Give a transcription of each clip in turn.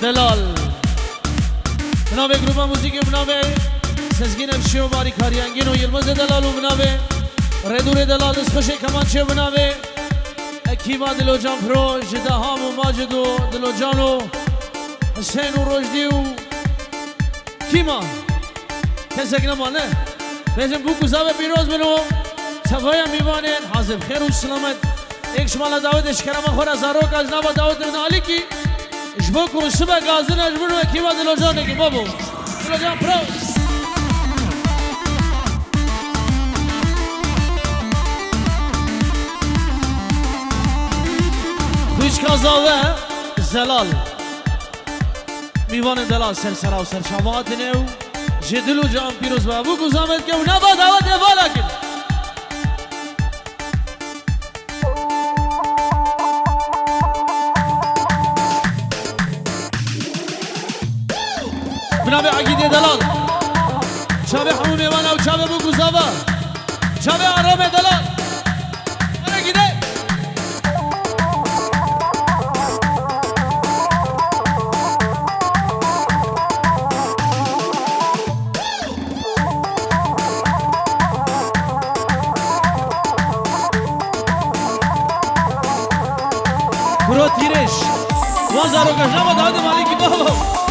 دلال بنابه گروپ موزیک بنابه سزگین افشی و باری کاریانگین و یلمز دلال و بنابه ردور دلال دستخوش کمانچه بنابه اکیبا دلو جان پرو جدهام و ماجد و دلو جان و حسین و رشدی و کیما کسک نمانه بیزم بو گذابه بیروز بنو صفایا میوانه حاضر خیر و سلامت ایک شمالا دعوت اشکرم خور ازارو کاز نبا دعوت نالی کی اشبو کو شبه گازن اجبرو اکیبا دلو جانه کی بابو دلو جان پرو خوش کازاوه زلال میوان دلال سلسله و سرشامات نیو جدلو جان پیروز بابو گذامت که نبا دعوت اوالا کن بنابه عقیده دلال چابه همون میوانه و چابه بو گذاوه چابه آرام دلال عقیده برو تیرش وازارو کشنا با داود مالکی بابا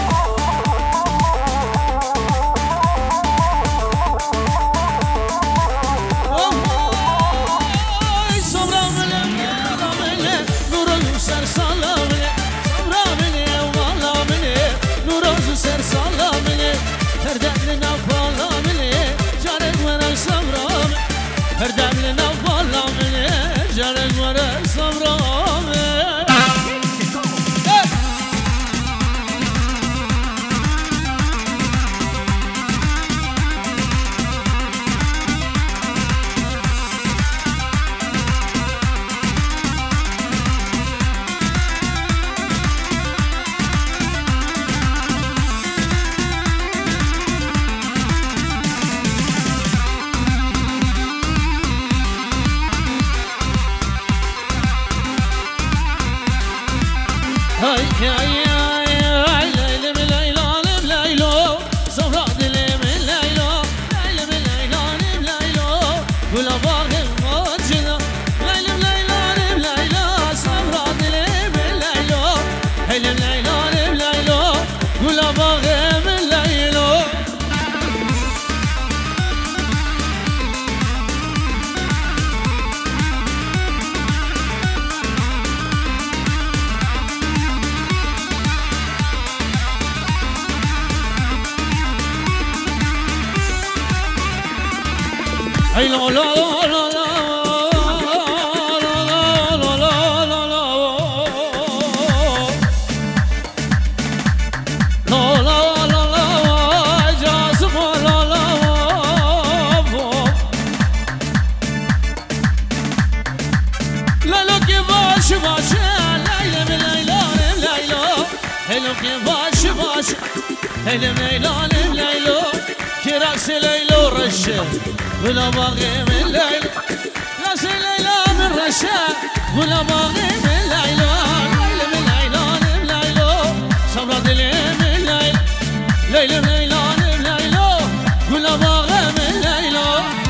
ولا باغي من ليل لا سي ليلى من رشا ولا باغي من ليلى ليلى من ليلى من ليلى صبرت لي من ليل ليلى من ليلى من ليلى ولا باغي من ليلى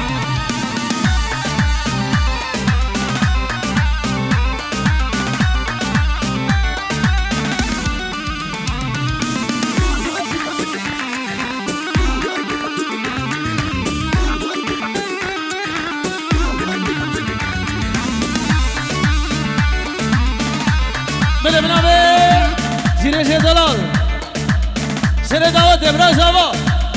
بنابه زیرش دلال سر دعوت ابراز آبا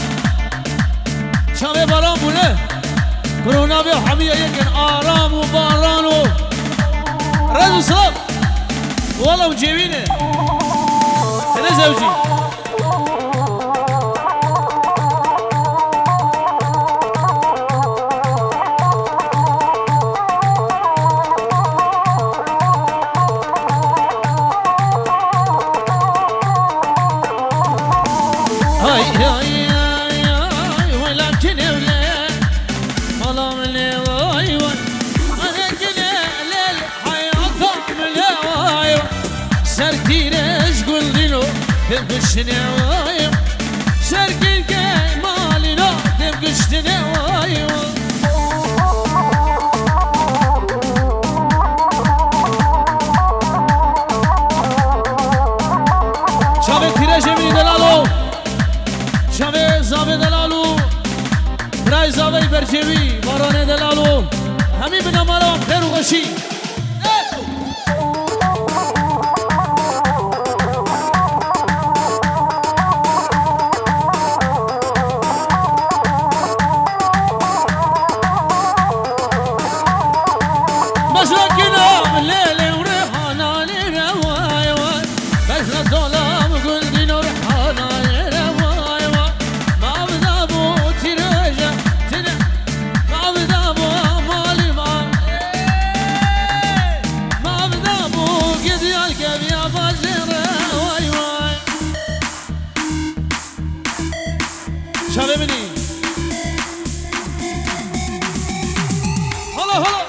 شامه باران بونه کرونا به حمیه یکن آرام و باران و رز و سلام والا و جوینه تنه زوجی تبكشتني وايو شرقي مالنا تبكشتني وايو شابه تیرش منی دلالو شابه زابه دلالو برای زابه برجوی بارانه دلالو همین بنامارا خیر و خوشی شابه منی هلا هلا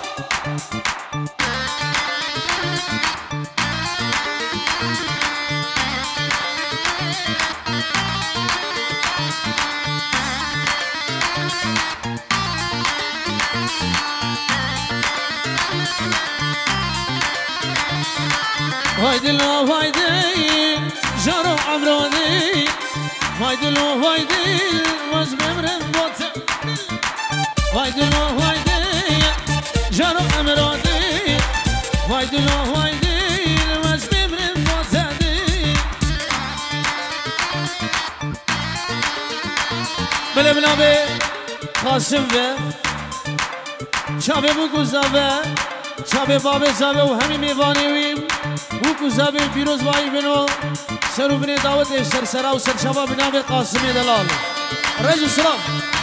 وایدی لو وایدی جارو عمرونی وایدی لو وایدی واز بمرن بوت وایدی لو وایدی جارو عمرونی وایدی لو وایدی واز بمرن بوت بله بنابه قاسم و شابه بو گذابه شابه بابه زابه و همین میوانیویم بو گذابه بیروز وای بنو سرو بنی دعوت سرسرا و سرشابه بنابه قاسم دلال رجل سلام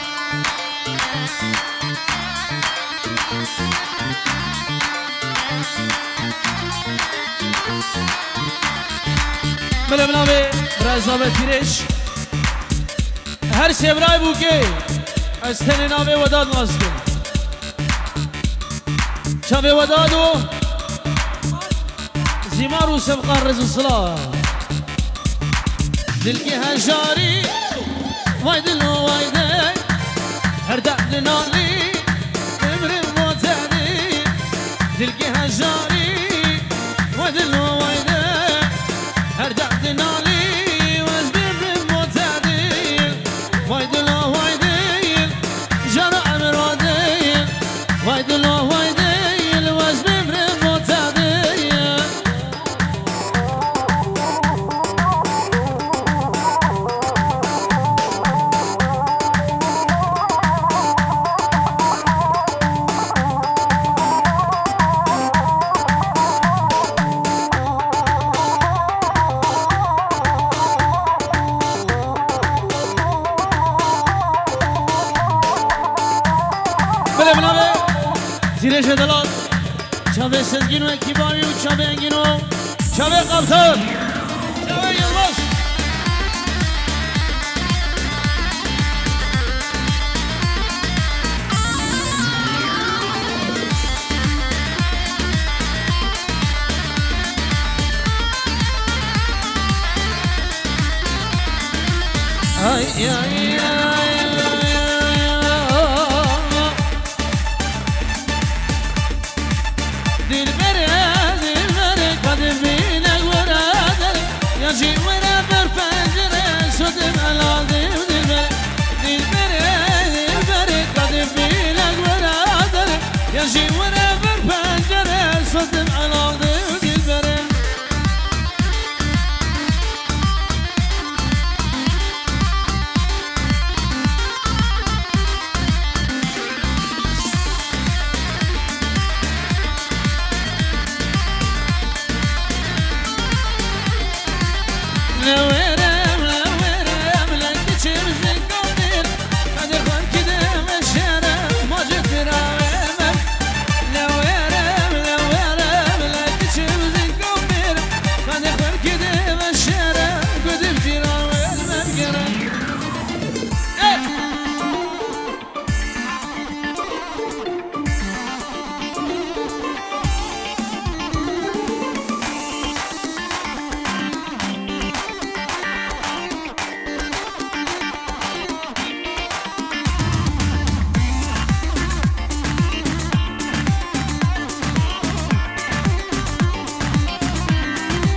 بله بنابه رزابه تیرش هر سبرای بو که از تن نامه وداد ماسکه شابه ودادو زمار و سبقان رزو صلاة دلقي هجاري واي دلو واي دي هردع دنالي امرن موتاني دلقي هجاري واي دلو واي دي هردع دنالي واز بمرن موتاني واي دلو واي دي جارو عمر وادي واي دلو واي دي واز بمرن موتاني زیرش دلال شابه سزگینو اکیباوی و شابه انگینو شابه قبطان شابه یلباس ay ay ay يجي ورا برفجر صدم على دلبر دلبر قد بيلك ورا دل يجي ورا برفجر صدم على دلبر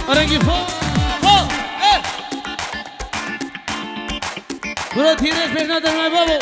رنگی پا برو تیرش پیش ندارم بابو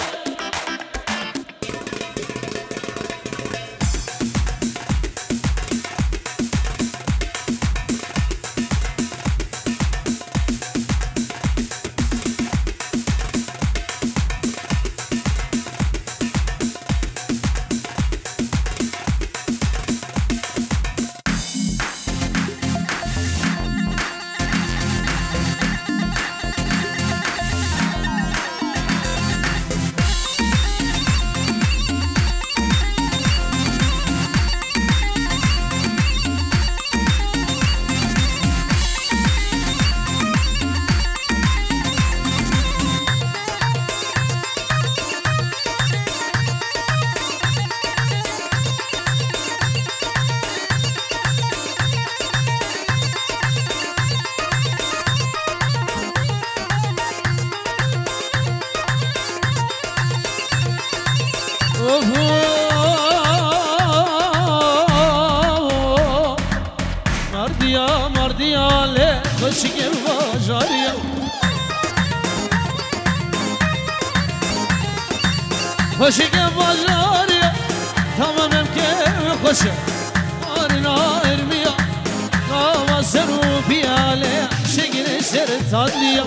مردیا له خوشگل واجاریا خوشگل واجاریا تمامم که خوشه آرنا ارمیا نوا سرو پیاله شگل سر تادلیا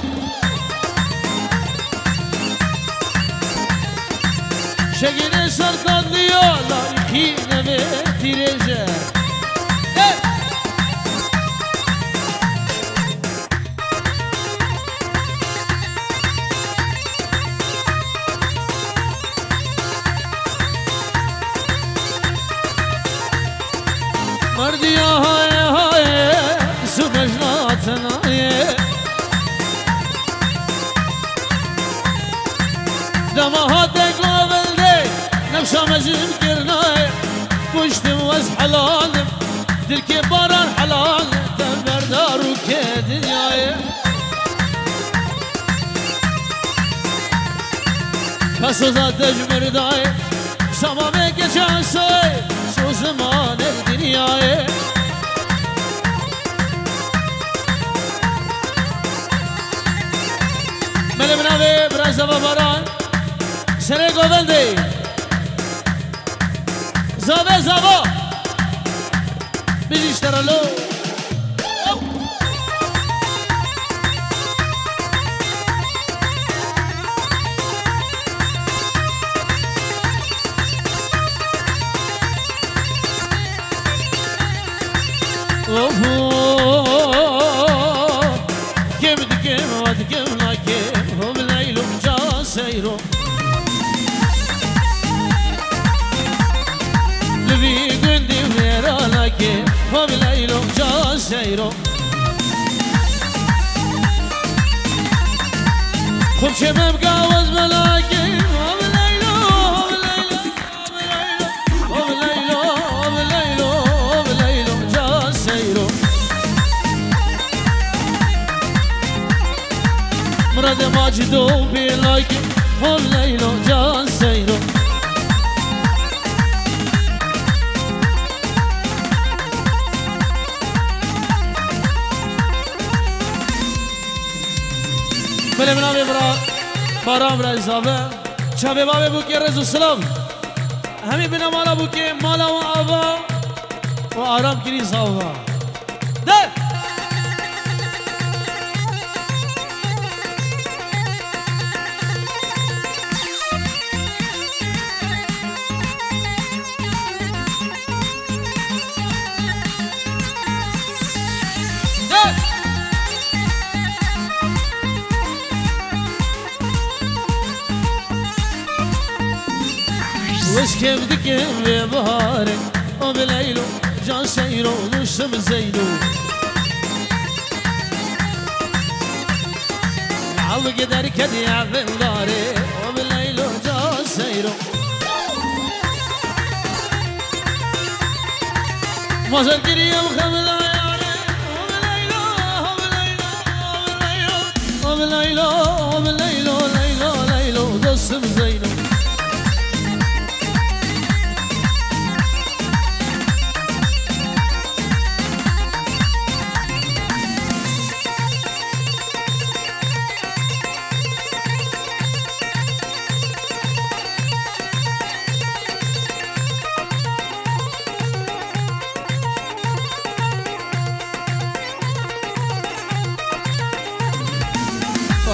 شگل سر تادلیا لایکی نوه تیرجه مردیا های های سمجناتنای دماهات قابل دی نفسا مجم کرنای پشتم وز حلالم درک باران حلال تنبردارو که دنیای کسوزا تجمردای سمامه که چانسای شو زمان الدنیای ملی بناوی براز دوا باران سره گوبل دی زاوه زاوا بیشترالو كم دكم ودكم لاكم هم ليلو جا سيرو لبي قندي ويرا لاكم هم ليلو جا سيرو خب شمم قاوز ملاكم هم ليلو هم ليلو هم ليلو هم ليلو هم ليلو جا سيرو مراد ماجدو بلاكم هم ليلو جا سيرو بله بنامه بارام را اضافه چابه بابه بو که رزو سلام همین بنا مالا بو که مالا و آبا و آرام کنی صافا ده وش كيف دكم ببهارك وبليلو جان سيرو نشم زينو عو قدر كدي عفن داري وبليلو جان سيرو ما زلتني يوم خمل عيالي وبليلو وبليلو وبليلو وبليلو ليلو ليلو دسم زينو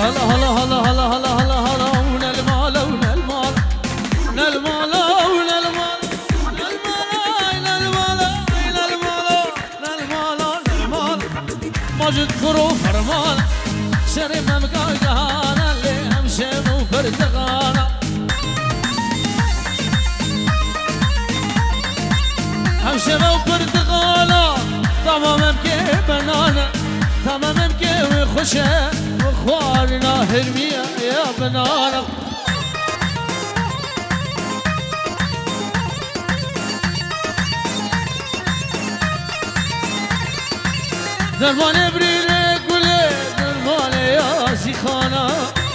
هلا هلا هلا هلا هلا هلا هلا ون المال ون المال ون المال ون المال ماجد كرو فرمان شري ممقا جهانا اللي همشي مو برتقانا همشي مو برتقانا تماما بكي بنانا تماما بكي وخشة وخوارنا هرمية يا بنانا درمان بريري قولي درمان يا سيخانا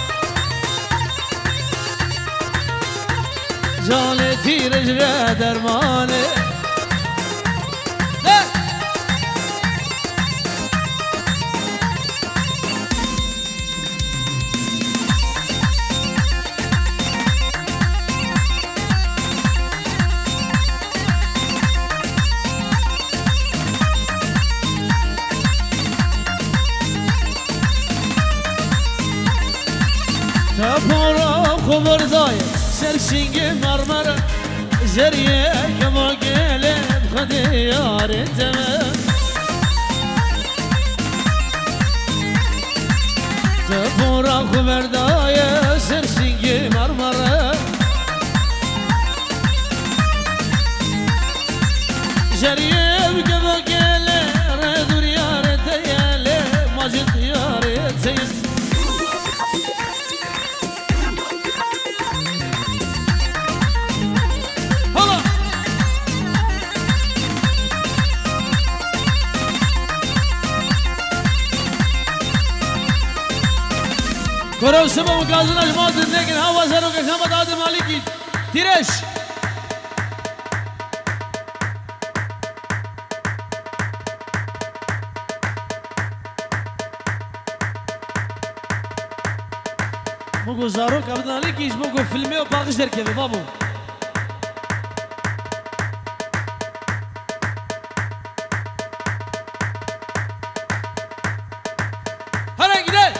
جالي تيرجري درماني تفورا خبر داية سرشنگ مرمرة زرية كما قلب خديار الزمن تفورا خبر داية سرشنگ مرمرة زرية كما قلب ردور يار التيالي ماجد يار التيالي كرو سبا مقازنا جماعة لكن هوا زنو كشامة عاد مالكي تيرش مگو زارو كابدنا لكيش مگو فيلمي و باقش در كيفي بابو هلا جدال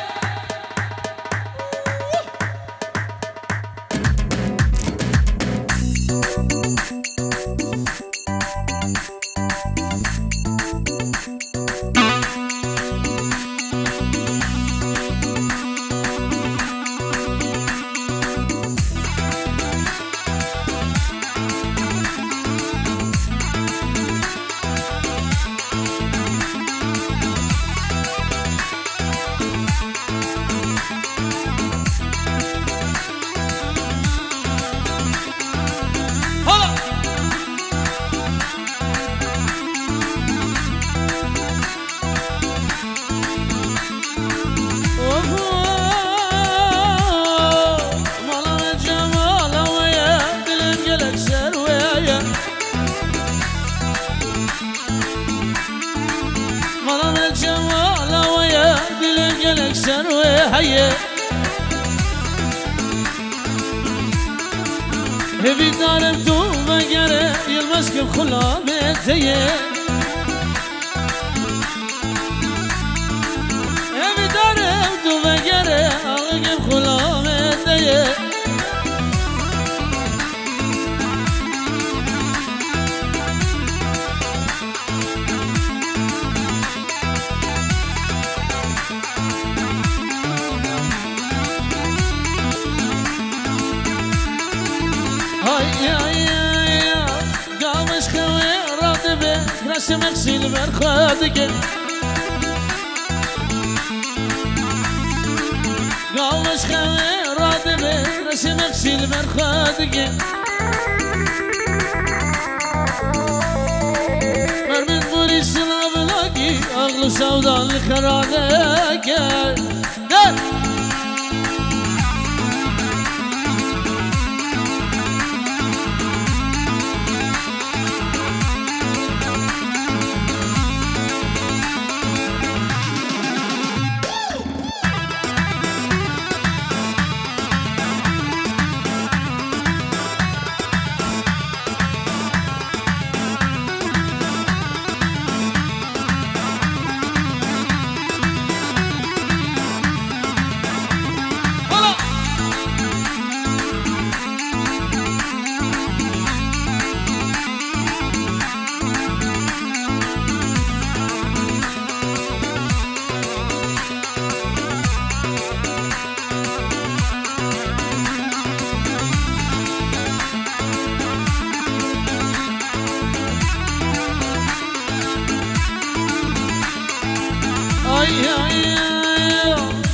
هبي دارم تو بگره يلمسكم خلا بيتيه هبي دارم تو بگره يلمسكم خلا بيتيه رسمك سيلفر خادك قالش خوي راتبه رسمك سيلفر خادك مرمت بوري سلام لاقي اغلو سودان لخرادك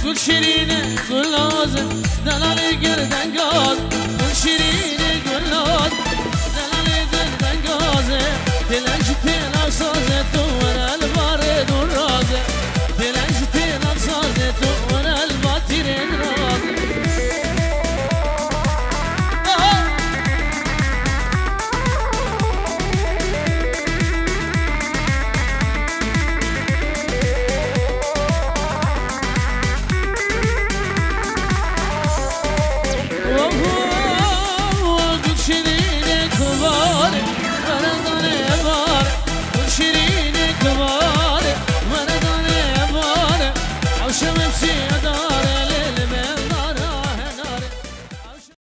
گل شیرینه گل نازه دلالی گردن گاز گل شیرینه گل ناز دلالی گردن گازه دلش پینا سازه تو